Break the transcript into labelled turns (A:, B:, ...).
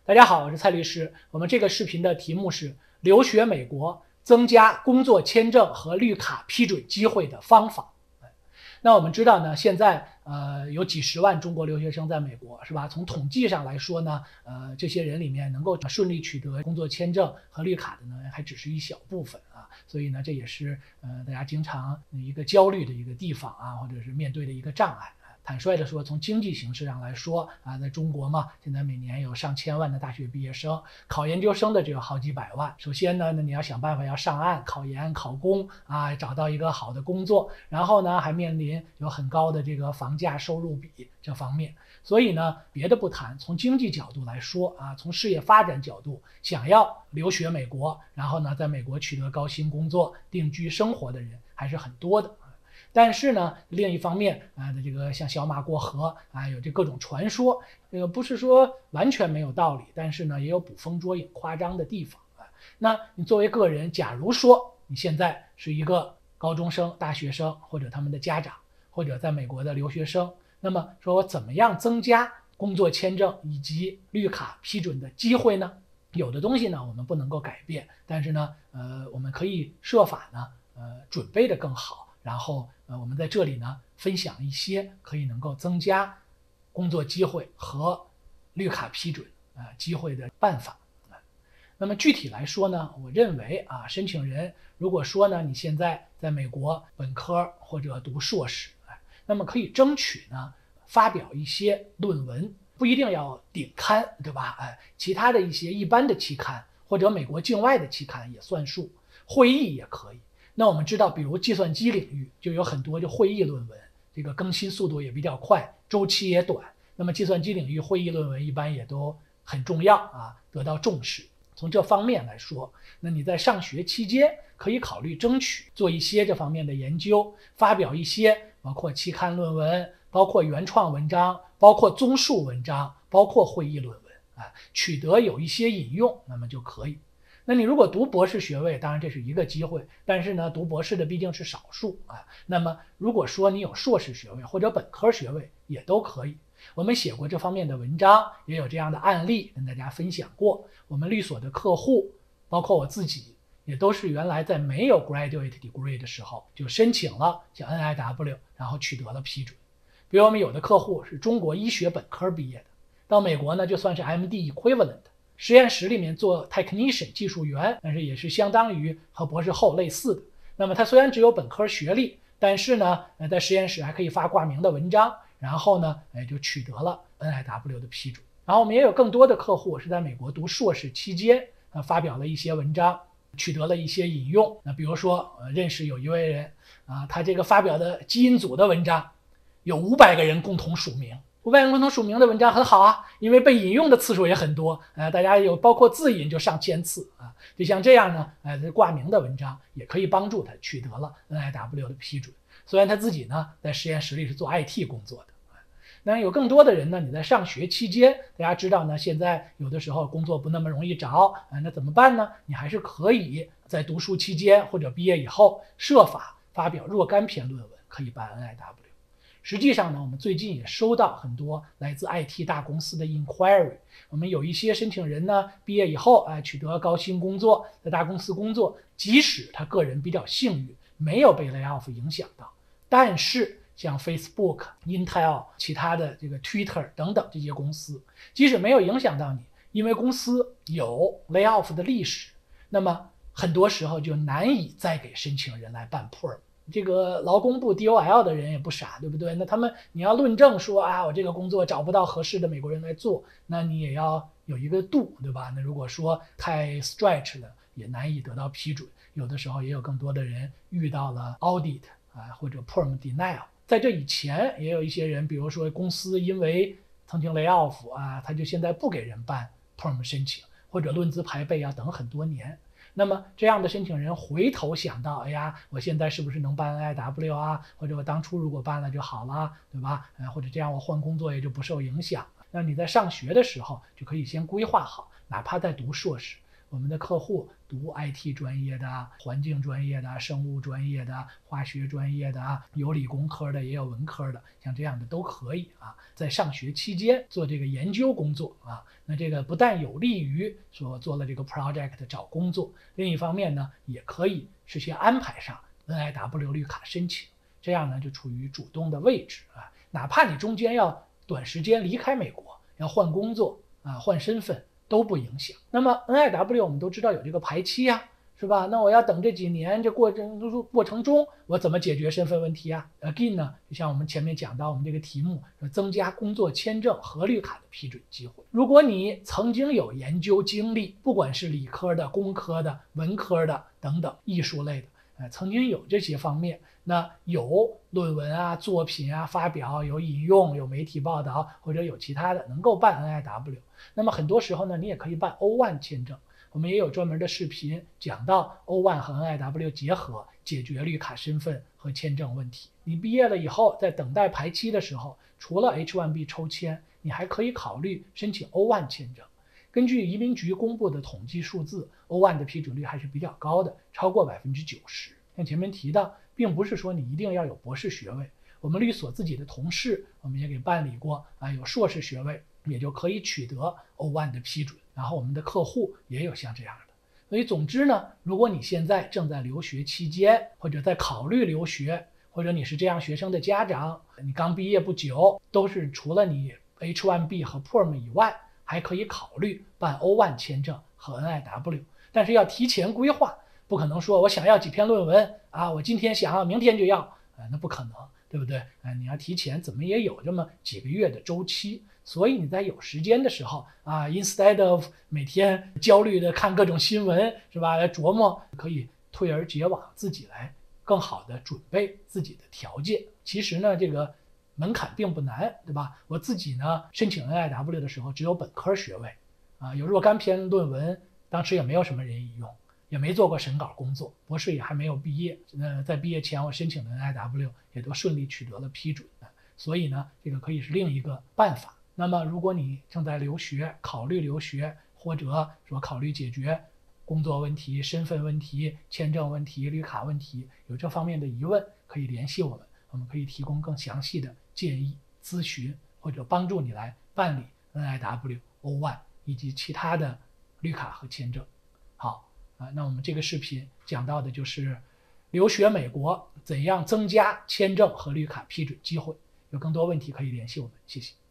A: 大家好，我是蔡律师。我们这个视频的题目是留学美国增加工作签证和绿卡批准机会的方法。那我们知道呢，现在有几十万中国留学生在美国，是吧？从统计上来说呢，这些人里面能够顺利取得工作签证和绿卡的呢，还只是一小部分啊。所以呢，这也是大家经常一个焦虑的一个地方啊，或者是面对的一个障碍。坦率的说，从经济形势上来说啊，在中国嘛，现在每年有上千万的大学毕业生，考研究生的就有好几百万。首先呢，你要想办法要上岸考研、考公啊，找到一个好的工作，然后呢，还面临有很高的这个房价收入比这方面。所以呢，别的不谈，从经济角度来说啊，从事业发展角度，想要留学美国，然后呢，在美国取得高薪工作、定居生活的人还是很多的。但是呢，另一方面这个像小马过河啊，有这各种传说，这个不是说完全没有道理，但是呢，也有捕风捉影、夸张的地方啊。那你作为个人，假如说你现在是一个高中生、大学生，或者他们的家长，或者在美国的留学生，那么说我怎么样增加工作签证以及绿卡批准的机会呢？有的东西呢，我们不能够改变，但是呢，我们可以设法呢，准备的更好。然后我们在这里呢分享一些可以能够增加工作机会和绿卡批准机会的办法。那么具体来说呢，我认为申请人如果说呢你现在在美国本科或者读硕士，那么可以争取呢发表一些论文，不一定要顶刊，对吧？其他的一些一般的期刊或者美国境外的期刊也算数，会议也可以。那我们知道，比如计算机领域就有很多就会议论文，这个更新速度也比较快，周期也短。那么计算机领域会议论文一般也都很重要啊，得到重视。从这方面来说，那你在上学期间可以考虑争取做一些这方面的研究，发表一些包括期刊论文、包括原创文章、包括综述文章、包括会议论文取得有一些引用，那么就可以。那你如果读博士学位，当然这是一个机会，但是呢，读博士的毕竟是少数那么如果说你有硕士学位或者本科学位也都可以。我们写过这方面的文章，也有这样的案例跟大家分享过。我们律所的客户，包括我自己，也都是原来在没有 graduate degree 的时候就申请了像 NIW， 然后取得了批准。比如我们有的客户是中国医学本科毕业的，到美国呢就算是 MD equivalent。实验室里面做 technician 技术员，但是也是相当于和博士后类似的。那么他虽然只有本科学历，但是呢，在实验室还可以发挂名的文章，然后呢，就取得了 NIW 的批准。然后我们也有更多的客户是在美国读硕士期间，发表了一些文章，取得了一些引用。那比如说，认识有一位人他这个发表的基因组的文章，有500个人共同署名。500人共同署名的文章很好啊，因为被引用的次数也很多，大家有包括自引就上千次就像这样呢，挂名的文章也可以帮助他取得了 NIW 的批准。虽然他自己呢在实验室里是做 IT 工作的，那有更多的人呢，你在上学期间，大家知道呢，现在有的时候工作不那么容易找那怎么办呢？你还是可以在读书期间或者毕业以后设法发表若干篇论文，可以办 NIW。实际上呢，我们最近也收到很多来自 IT 大公司的 inquiry。我们有一些申请人呢，毕业以后取得高薪工作，在大公司工作，即使他个人比较幸运，没有被 lay off 影响到，但是像 Facebook、Intel、其他的这个 Twitter 等等这些公司，即使没有影响到你，因为公司有 lay off 的历史，那么很多时候就难以再给申请人来办 perm。这个劳工部 DOL 的人也不傻，对不对？那他们你要论证说我这个工作找不到合适的美国人来做，那你也要有一个度，对吧？那如果说太 stretch 了，也难以得到批准。有的时候也有更多的人遇到了 audit 或者 perm denial。在这以前也有一些人，比如说公司因为曾经 lay off 他就现在不给人办 perm 申请，或者论资排辈等很多年。那么这样的申请人回头想到，哎呀，我现在是不是能办 NIW 或者我当初如果办了就好了，对吧？或者这样我换工作也就不受影响。那你在上学的时候就可以先规划好，哪怕在读硕士， 我们的客户读 IT 专业的、环境专业的、生物专业的、化学专业的，有理工科的也有文科的，像这样的都可以啊。在上学期间做这个研究工作啊，那这个不但有利于说做了这个 project 找工作，另一方面呢，也可以实现安排上 NIW 绿卡申请，这样呢就处于主动的位置啊。哪怕你中间要短时间离开美国，要换工作啊、换身份都不影响。那么 NIW 我们都知道有这个排期啊，是吧？那我要等这几年，这过程中我怎么解决身份问题啊 ？Again 呢，就像我们前面讲到，我们这个题目增加工作签证和绿卡的批准机会。如果你曾经有研究经历，不管是理科的、工科的、文科的等等艺术类的。曾经有这些方面，那有论文啊、作品啊发表，有引用，有媒体报道，或者有其他的能够办 NIW。那么很多时候呢，你也可以办 O1 签证。我们也有专门的视频讲到 O1 和 NIW 结合，解决绿卡身份和签证问题。你毕业了以后，在等待排期的时候，除了 H1B 抽签，你还可以考虑申请 O1 签证。根据移民局公布的统计数字 ，O1 的批准率还是比较高的，超过90%。像前面提到，并不是说你一定要有博士学位，我们律所自己的同事，我们也给办理过啊，有硕士学位也就可以取得 O1 的批准。然后我们的客户也有像这样的。所以总之呢，如果你现在正在留学期间，或者在考虑留学，或者你是这样学生的家长，你刚毕业不久，都是除了你 H1B 和 PERM 以外，还可以考虑办 O1 签证和 NIW， 但是要提前规划，不可能说我想要几篇论文啊，我今天想要明天就要，那不可能，对不对？你要提前怎么也有这么几个月的周期，所以你在有时间的时候啊 ，instead of 每天焦虑的看各种新闻，是吧？来琢磨，可以退而结网，自己来更好的准备自己的条件。其实呢，这个门槛并不难，对吧？我自己呢申请 NIW 的时候只有本科学位啊，有若干篇论文，当时也没有什么人引用，也没做过审稿工作，博士也还没有毕业。在毕业前我申请的 NIW 也都顺利取得了批准，所以呢，这个可以是另一个办法。那么如果你正在留学，考虑留学，或者说考虑解决工作问题、身份问题、签证问题、绿卡问题，有这方面的疑问，可以联系我们，我们可以提供更详细的建议、咨询，或者帮助你来办理 NIW、O1 以及其他的绿卡和签证。好那我们这个视频讲到的就是留学美国怎样增加签证和绿卡批准机会。有更多问题可以联系我们，谢谢。